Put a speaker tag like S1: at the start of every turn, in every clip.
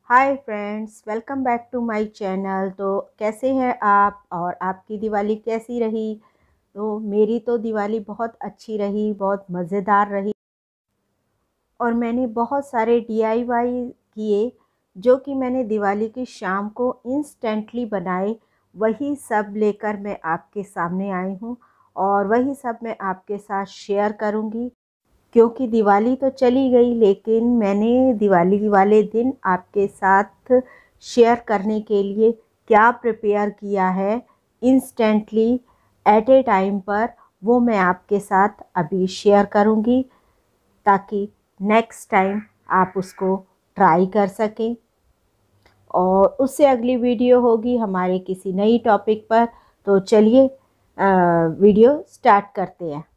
S1: Hi friends, welcome back to my channel. तो कैसे हैं आप और आपकी दिवाली कैसी रही? तो मेरी तो दिवाली बहुत अच्छी रही, बहुत मज़ेदार रही और मैंने बहुत सारे डीआईवाई किए जो कि मैंने दिवाली की शाम को इंस्टेंटली बनाए। वही सब लेकर मैं आपके सामने आई हूँ और वही सब मैं आपके साथ शेयर करूँगी। क्योंकि दिवाली तो चली गई, लेकिन मैंने दिवाली वाले दिन आपके साथ शेयर करने के लिए क्या प्रिपेयर किया है इंस्टेंटली एट ए टाइम पर, वो मैं आपके साथ अभी शेयर करूंगी ताकि नेक्स्ट टाइम आप उसको ट्राई कर सकें। और उससे अगली वीडियो होगी हमारे किसी नई टॉपिक पर। तो चलिए वीडियो स्टार्ट करते हैं।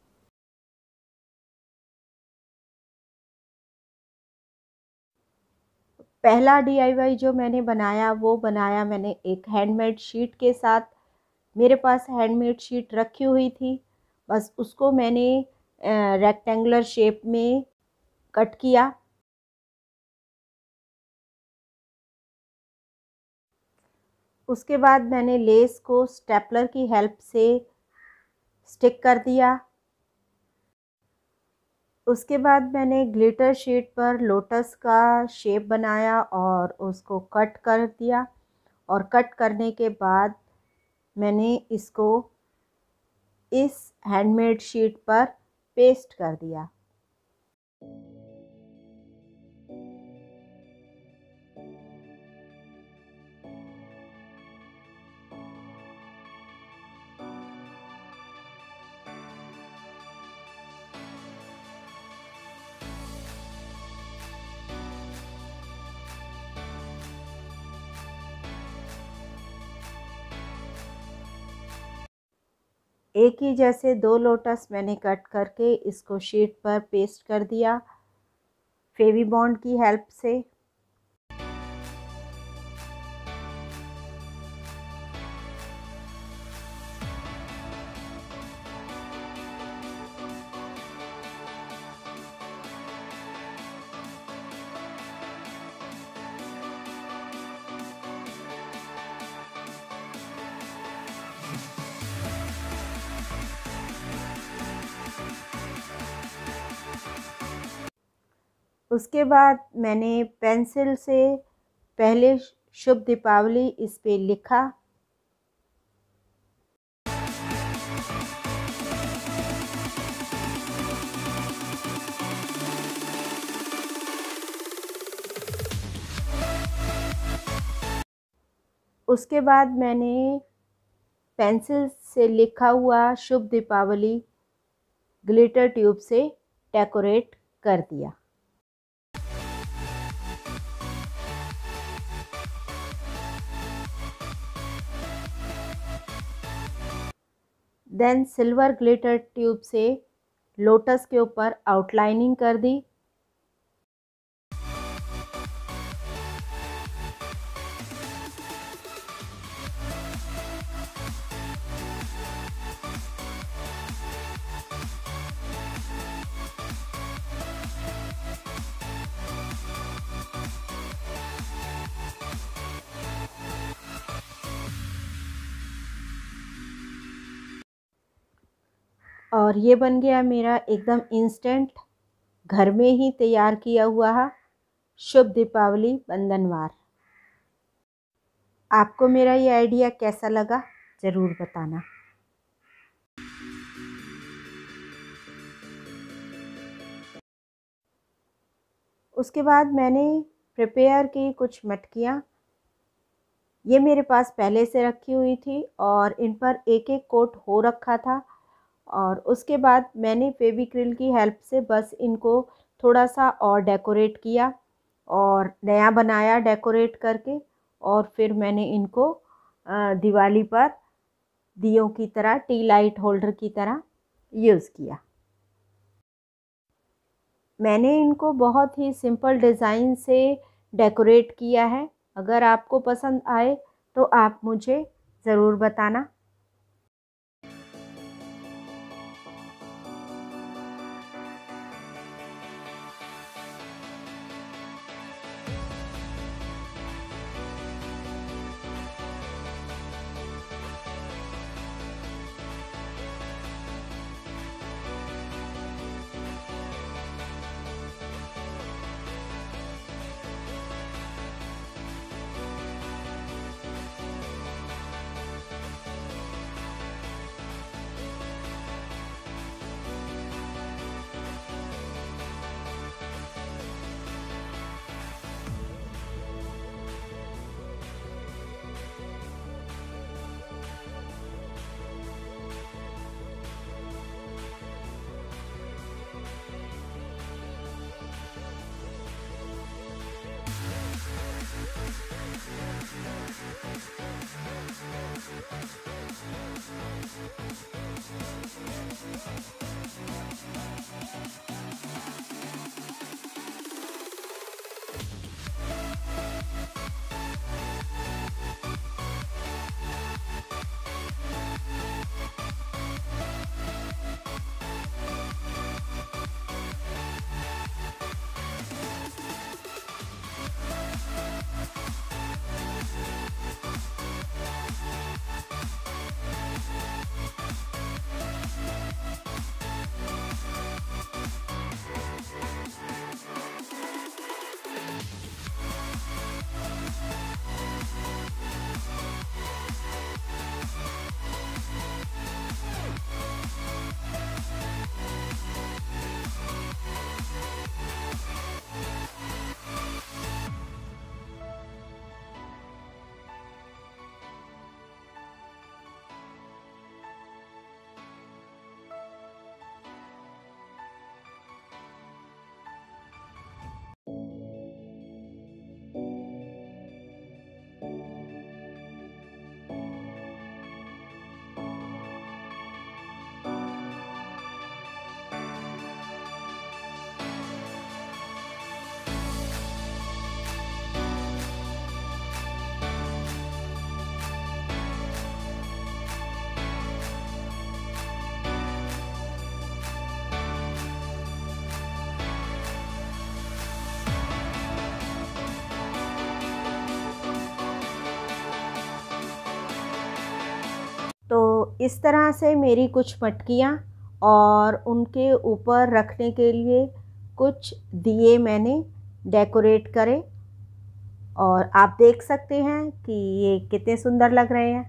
S1: पहला डीआईवाई जो मैंने बनाया वो बनाया मैंने एक हैंडमेड शीट के साथ। मेरे पास हैंडमेड शीट रखी हुई थी, बस उसको मैंने रेक्टेंगुलर शेप में कट किया। उसके बाद मैंने लेस को स्टेपलर की हेल्प से स्टिक कर दिया। उसके बाद मैंने ग्लिटर शीट पर लोटस का शेप बनाया और उसको कट कर दिया। और कट करने के बाद मैंने इसको इस हैंडमेड शीट पर पेस्ट कर दिया। एक ही जैसे दो लोटस मैंने कट करके इसको शीट पर पेस्ट कर दिया फेवी बॉन्ड की हेल्प से। उसके बाद मैंने पेंसिल से पहले शुभ दीपावली इस पे लिखा। उसके बाद मैंने पेंसिल से लिखा हुआ शुभ दीपावली ग्लिटर ट्यूब से डेकोरेट कर दिया। देन सिल्वर ग्लिटर ट्यूब से लोटस के ऊपर आउटलाइनिंग कर दी। और ये बन गया मेरा एकदम इंस्टेंट घर में ही तैयार किया हुआ शुभ दीपावली बंधनवार। आपको मेरा ये आइडिया कैसा लगा ज़रूर बताना। उसके बाद मैंने प्रिपेयर की कुछ मटकियाँ, ये मेरे पास पहले से रखी हुई थी और इन पर एक एक कोट हो रखा था। और उसके बाद मैंने फेविक्रिल की हेल्प से बस इनको थोड़ा सा और डेकोरेट किया और नया बनाया डेकोरेट करके। और फिर मैंने इनको दिवाली पर दियों की तरह, टी लाइट होल्डर की तरह यूज़ किया। मैंने इनको बहुत ही सिंपल डिज़ाइन से डेकोरेट किया है। अगर आपको पसंद आए तो आप मुझे ज़रूर बताना। इस तरह से मेरी कुछ मटकियाँ और उनके ऊपर रखने के लिए कुछ दिए मैंने डेकोरेट करे और आप देख सकते हैं कि ये कितने सुंदर लग रहे हैं।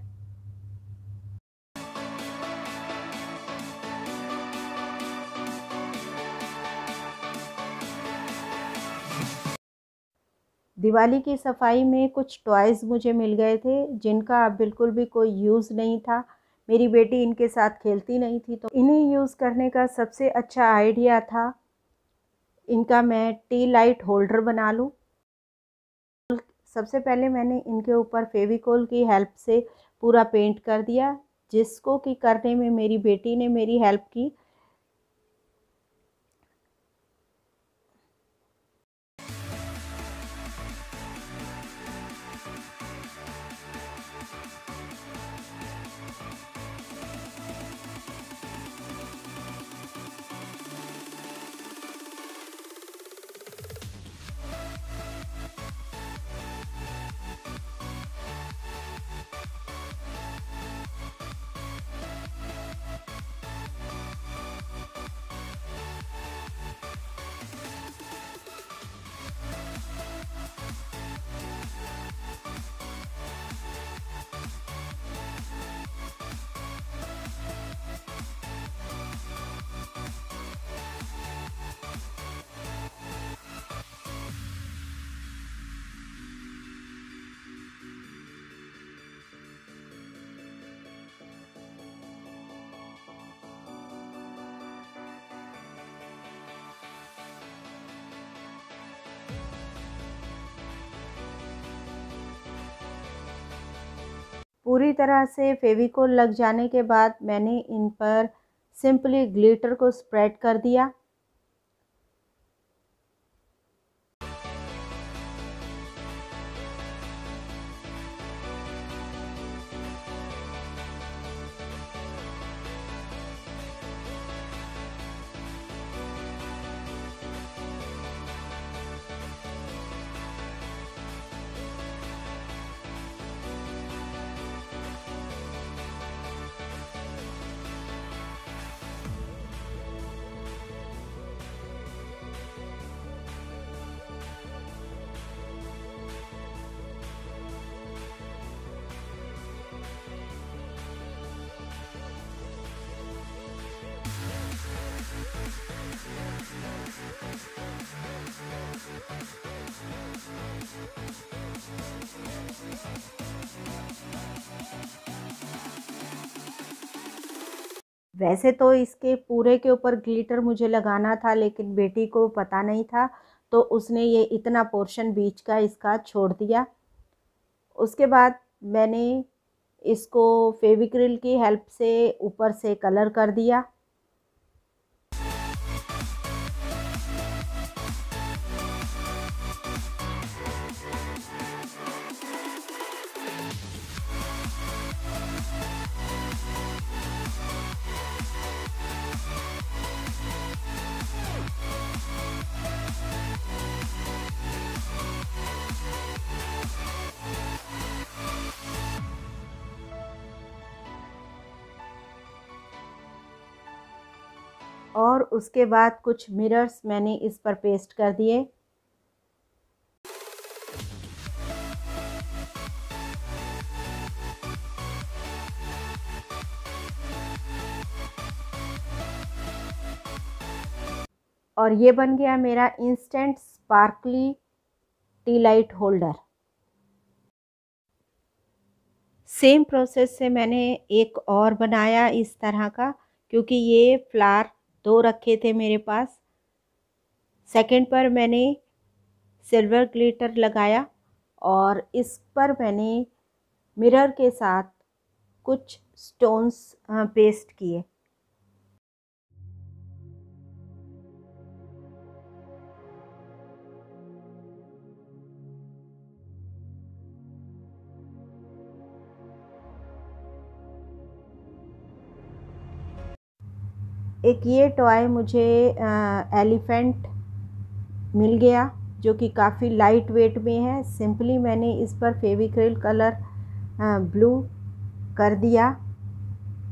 S1: दिवाली की सफाई में कुछ टॉयज़ मुझे मिल गए थे जिनका अब बिल्कुल भी कोई यूज़ नहीं था। मेरी बेटी इनके साथ खेलती नहीं थी, तो इन्हें यूज़ करने का सबसे अच्छा आइडिया था इनका मैं टी लाइट होल्डर बना लूं। सबसे पहले मैंने इनके ऊपर फेविकोल की हेल्प से पूरा पेंट कर दिया, जिसको कि करने में मेरी बेटी ने मेरी हेल्प की। पूरी तरह से फेविकोल लग जाने के बाद मैंने इन पर सिंपली ग्लिटर को स्प्रेड कर दिया। वैसे तो इसके पूरे के ऊपर ग्लिटर मुझे लगाना था, लेकिन बेटी को पता नहीं था, तो उसने ये इतना पोर्शन बीच का इसका छोड़ दिया। उसके बाद मैंने इसको फेविक्रिल की हेल्प से ऊपर से कलर कर दिया। और उसके बाद कुछ मिरर्स मैंने इस पर पेस्ट कर दिए। और ये बन गया मेरा instant sparkly tea light holder. Same process से मैंने एक और बनाया इस तरह का, क्योंकि ये फ्लावर दो रखे थे मेरे पास। सेकंड पर मैंने सिल्वर ग्लिटर लगाया और इस पर मैंने मिरर के साथ कुछ स्टोन्स पेस्ट किए। एक ये टॉय मुझे एलिफेंट मिल गया, जो कि काफ़ी लाइट वेट में है। सिंपली मैंने इस पर फेविक्रिल कलर ब्लू कर दिया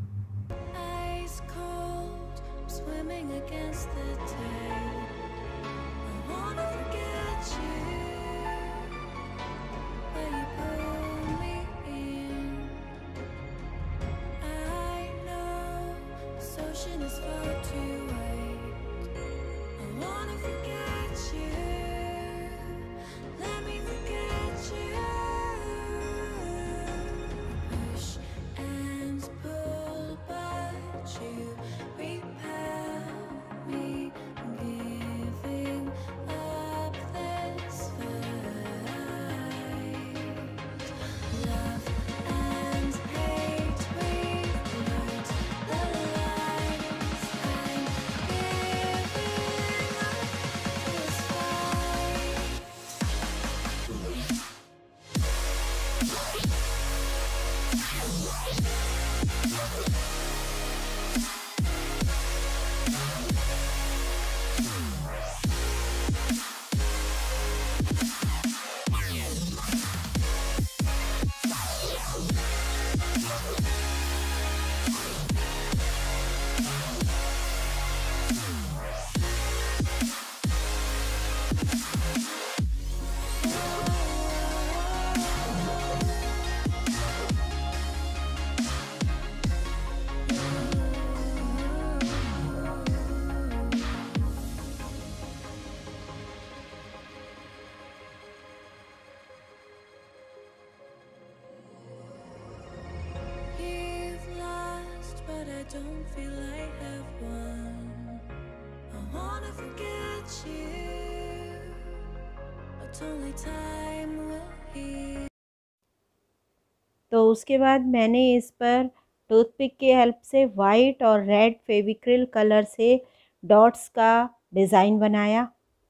S1: तो उसके बाद मैंने इस पर टूथपिक की हेल्प से वाइट और रेड फेविक्रिल कलर से डॉट्स का डिज़ाइन बनाया।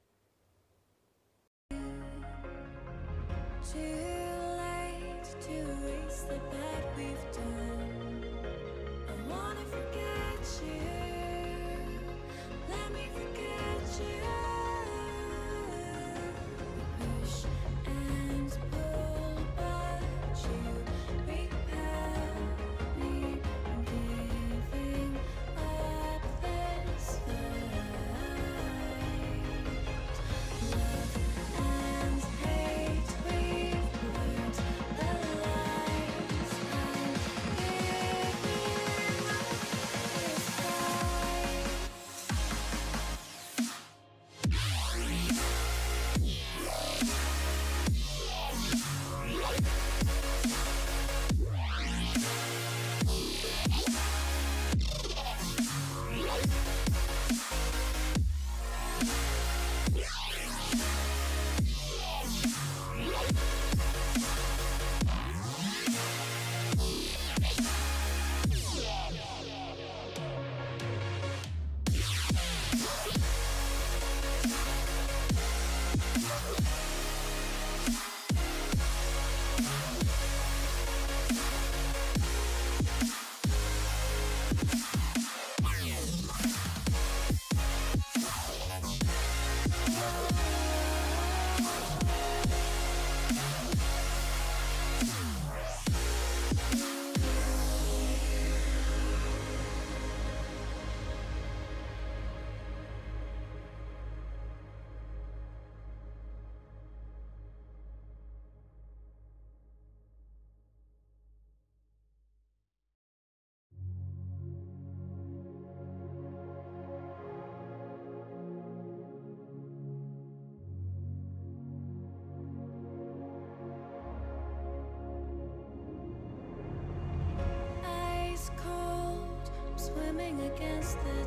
S2: Swimming against the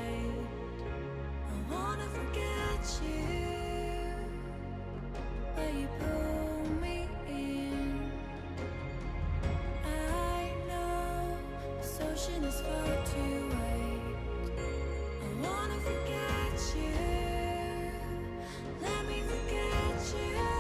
S2: tide, I wanna forget you, but you pull me in. I know this ocean is far too wide. I wanna forget you, let me forget you.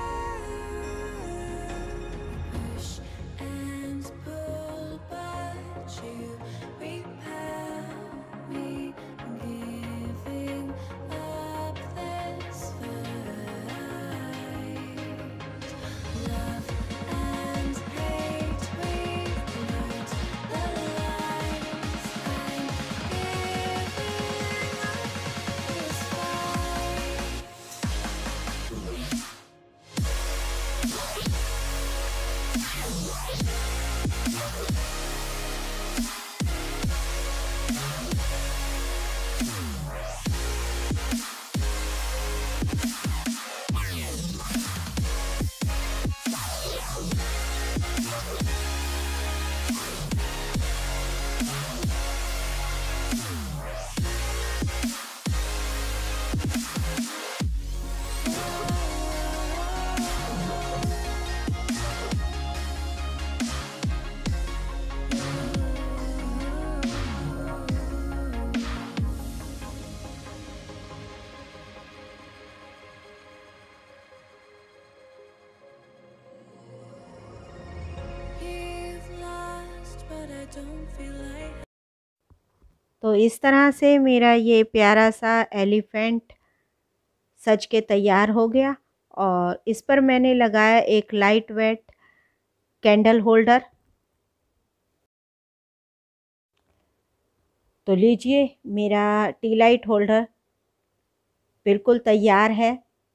S2: Push and pull, but you repel me, giving up this fight. Love and hate, we've learned the lines. I'm giving up this fight. You've lost, but I don't feel like.
S1: तो इस तरह से मेरा ये प्यारा सा elephant सज के तैयार हो गया। और इस पर मैंने लगाया एक लाइट वेट कैंडल होल्डर। तो लीजिए, मेरा टी लाइट होल्डर बिल्कुल तैयार है।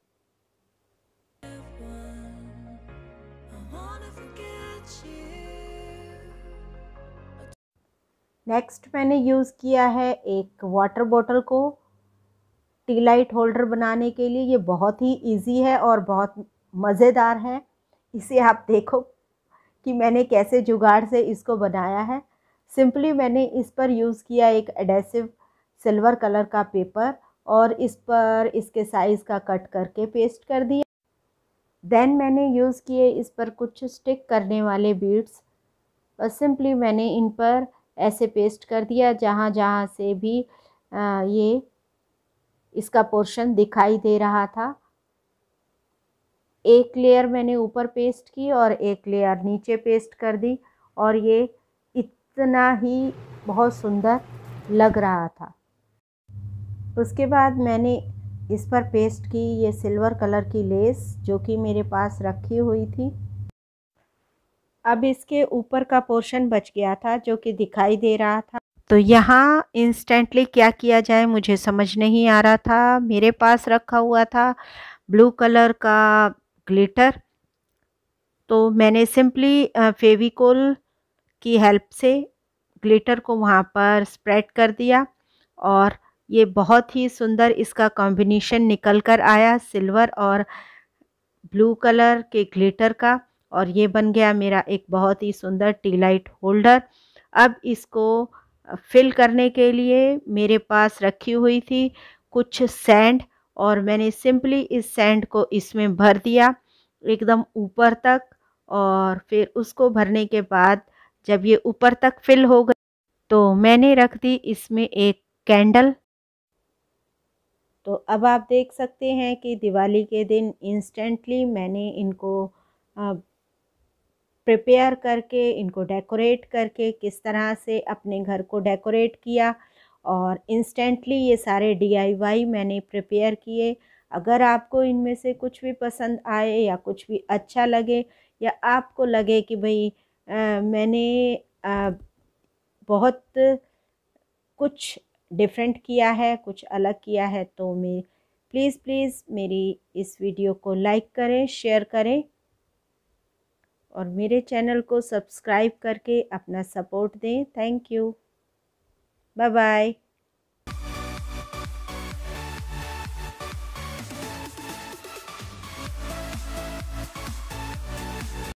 S1: नेक्स्ट मैंने यूज़ किया है एक वाटर बॉटल को टी लाइट होल्डर बनाने के लिए। ये बहुत ही इजी है और बहुत मज़ेदार है। इसे आप देखो कि मैंने कैसे जुगाड़ से इसको बनाया है। सिंपली मैंने इस पर यूज़ किया एक एडेसिव सिल्वर कलर का पेपर और इस पर इसके साइज़ का कट करके पेस्ट कर दिया। देन मैंने यूज़ किए इस पर कुछ स्टिक करने वाले बीड्स। बस सिंपली मैंने इन पर ऐसे पेस्ट कर दिया जहाँ जहाँ से भी ये इसका पोर्शन दिखाई दे रहा था। एक लेयर मैंने ऊपर पेस्ट की और एक लेयर नीचे पेस्ट कर दी और ये इतना ही बहुत सुंदर लग रहा था। उसके बाद मैंने इस पर पेस्ट की ये सिल्वर कलर की लेस जो कि मेरे पास रखी हुई थी। अब इसके ऊपर का पोर्शन बच गया था जो कि दिखाई दे रहा था। तो यहाँ इंस्टेंटली क्या किया जाए मुझे समझ नहीं आ रहा था। मेरे पास रखा हुआ था ब्लू कलर का ग्लिटर, तो मैंने सिंपली फेविकोल की हेल्प से ग्लिटर को वहाँ पर स्प्रेड कर दिया और ये बहुत ही सुंदर इसका कॉम्बिनेशन निकल कर आया सिल्वर और ब्लू कलर के ग्लिटर का। और ये बन गया मेरा एक बहुत ही सुंदर टी लाइट होल्डर। अब इसको फिल करने के लिए मेरे पास रखी हुई थी कुछ सैंड और मैंने सिंपली इस सैंड को इसमें भर दिया एकदम ऊपर तक। और फिर उसको भरने के बाद जब ये ऊपर तक फिल हो गई तो मैंने रख दी इसमें एक कैंडल। तो अब आप देख सकते हैं कि दिवाली के दिन इंस्टेंटली मैंने इनको प्रिपेयर करके इनको डेकोरेट करके किस तरह से अपने घर को डेकोरेट किया और इंस्टेंटली ये सारे DIY मैंने प्रिपेयर किए। अगर आपको इनमें से कुछ भी पसंद आए या कुछ भी अच्छा लगे या आपको लगे कि भाई मैंने बहुत कुछ डिफरेंट किया है, कुछ अलग किया है, तो मैं प्लीज़ मेरी इस वीडियो को लाइक करें, शेयर करें और मेरे चैनल को सब्सक्राइब करके अपना सपोर्ट दें। Thank you. Bye bye.